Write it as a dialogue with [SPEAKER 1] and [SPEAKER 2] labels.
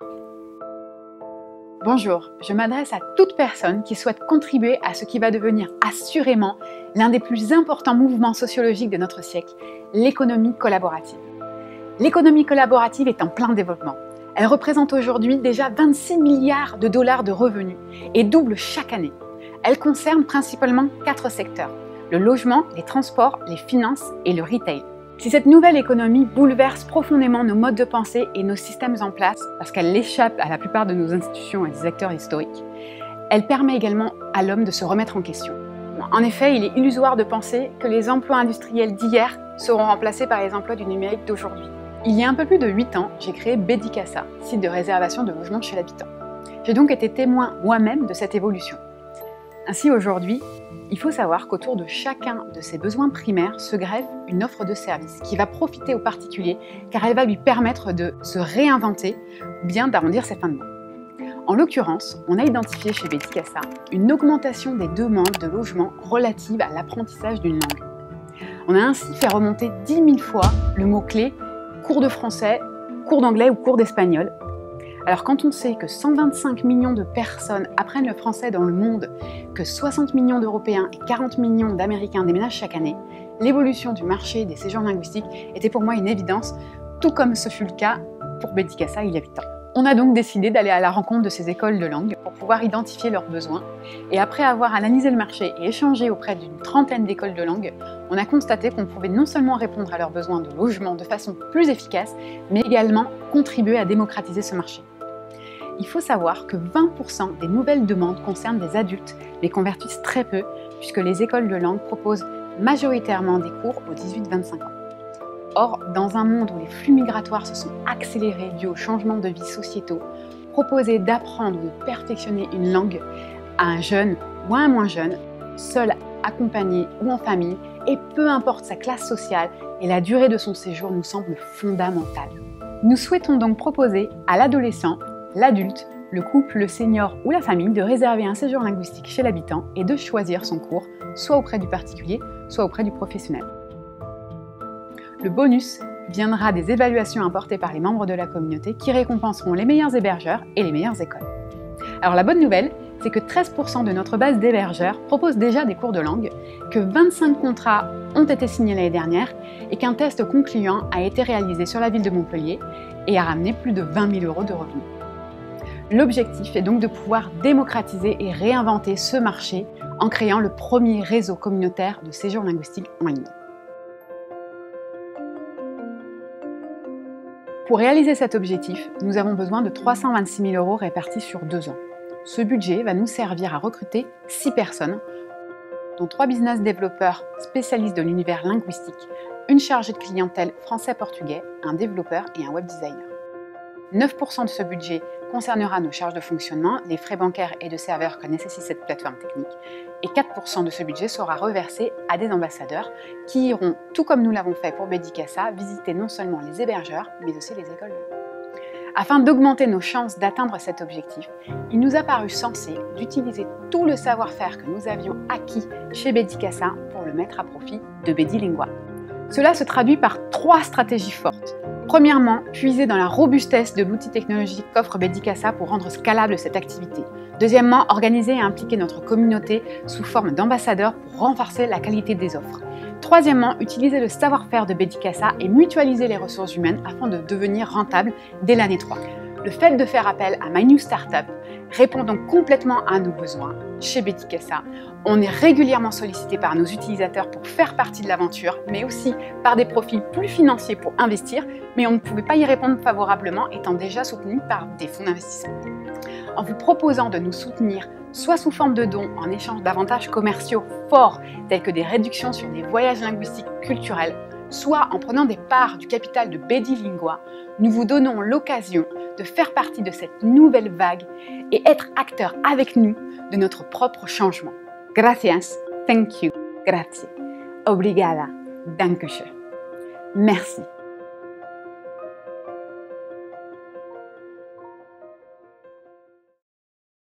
[SPEAKER 1] Bonjour, je m'adresse à toute personne qui souhaite contribuer à ce qui va devenir assurément l'un des plus importants mouvements sociologiques de notre siècle, l'économie collaborative. L'économie collaborative est en plein développement. Elle représente aujourd'hui déjà 26 milliards de dollars de revenus et double chaque année. Elle concerne principalement 4 secteurs: le logement, les transports, les finances et le retail. Si cette nouvelle économie bouleverse profondément nos modes de pensée et nos systèmes en place, parce qu'elle échappe à la plupart de nos institutions et des acteurs historiques, elle permet également à l'homme de se remettre en question. En effet, il est illusoire de penser que les emplois industriels d'hier seront remplacés par les emplois du numérique d'aujourd'hui. Il y a un peu plus de 8 ans, j'ai créé Bedicassa, site de réservation de logements chez l'habitant. J'ai donc été témoin moi-même de cette évolution. Ainsi, aujourd'hui, il faut savoir qu'autour de chacun de ses besoins primaires se greffe une offre de service qui va profiter au particulier car elle va lui permettre de se réinventer ou bien d'arrondir ses fins de mois. En l'occurrence, on a identifié chez Bedicassa une augmentation des demandes de logement relatives à l'apprentissage d'une langue. On a ainsi fait remonter 10 000 fois le mot-clé cours de français, cours d'anglais ou cours d'espagnol. Alors quand on sait que 125 millions de personnes apprennent le français dans le monde, que 60 millions d'Européens et 40 millions d'Américains déménagent chaque année, l'évolution du marché des séjours linguistiques était pour moi une évidence, tout comme ce fut le cas pour Bedicassa il y a 8 ans. On a donc décidé d'aller à la rencontre de ces écoles de langue pour pouvoir identifier leurs besoins. Et après avoir analysé le marché et échangé auprès d'une trentaine d'écoles de langue, on a constaté qu'on pouvait non seulement répondre à leurs besoins de logement de façon plus efficace, mais également contribuer à démocratiser ce marché. Il faut savoir que 20% des nouvelles demandes concernent des adultes, mais convertissent très peu, puisque les écoles de langue proposent majoritairement des cours aux 18-25 ans. Or, dans un monde où les flux migratoires se sont accélérés dû aux changements de vie sociétaux, proposer d'apprendre ou de perfectionner une langue à un jeune ou à un moins jeune, seul, accompagné ou en famille, et peu importe sa classe sociale et la durée de son séjour, nous semble fondamental. Nous souhaitons donc proposer à l'adolescent, l'adulte, le couple, le senior ou la famille de réserver un séjour linguistique chez l'habitant et de choisir son cours, soit auprès du particulier, soit auprès du professionnel. Le bonus viendra des évaluations apportées par les membres de la communauté qui récompenseront les meilleurs hébergeurs et les meilleures écoles. Alors la bonne nouvelle, c'est que 13% de notre base d'hébergeurs proposent déjà des cours de langue, que 25 contrats ont été signés l'année dernière et qu'un test concluant a été réalisé sur la ville de Montpellier et a ramené plus de 20 000 € de revenus. L'objectif est donc de pouvoir démocratiser et réinventer ce marché en créant le premier réseau communautaire de séjours linguistiques en ligne. Pour réaliser cet objectif, nous avons besoin de 326 000 € répartis sur 2 ans. Ce budget va nous servir à recruter 6 personnes, dont 3 business développeurs spécialistes de l'univers linguistique, une chargée de clientèle français-portugais, un développeur et un web designer. 9% de ce budget concernera nos charges de fonctionnement, les frais bancaires et de serveurs que nécessite cette plateforme technique, et 4% de ce budget sera reversé à des ambassadeurs qui iront, tout comme nous l'avons fait pour Bedicassa, visiter non seulement les hébergeurs, mais aussi les écoles de langue. Afin d'augmenter nos chances d'atteindre cet objectif, il nous a paru sensé d'utiliser tout le savoir-faire que nous avions acquis chez Bedicassa pour le mettre à profit de Bedilingua. Cela se traduit par 3 stratégies fortes. Premièrement, puiser dans la robustesse de l'outil technologique qu'offre Bedicassa pour rendre scalable cette activité. Deuxièmement, organiser et impliquer notre communauté sous forme d'ambassadeurs pour renforcer la qualité des offres. Troisièmement, utiliser le savoir-faire de Bedicassa et mutualiser les ressources humaines afin de devenir rentable dès l'année 3. Le fait de faire appel à My New Startup répond donc complètement à nos besoins. Chez Bedicassa, on est régulièrement sollicité par nos utilisateurs pour faire partie de l'aventure, mais aussi par des profils plus financiers pour investir, mais on ne pouvait pas y répondre favorablement étant déjà soutenu par des fonds d'investissement. En vous proposant de nous soutenir, soit sous forme de dons en échange d'avantages commerciaux forts tels que des réductions sur des voyages linguistiques culturels, soit en prenant des parts du capital de Bedilingua, nous vous donnons l'occasion de faire partie de cette nouvelle vague et être acteurs avec nous de notre propre changement. Gracias, thank you, grazie, obrigada, dankeschön. Merci.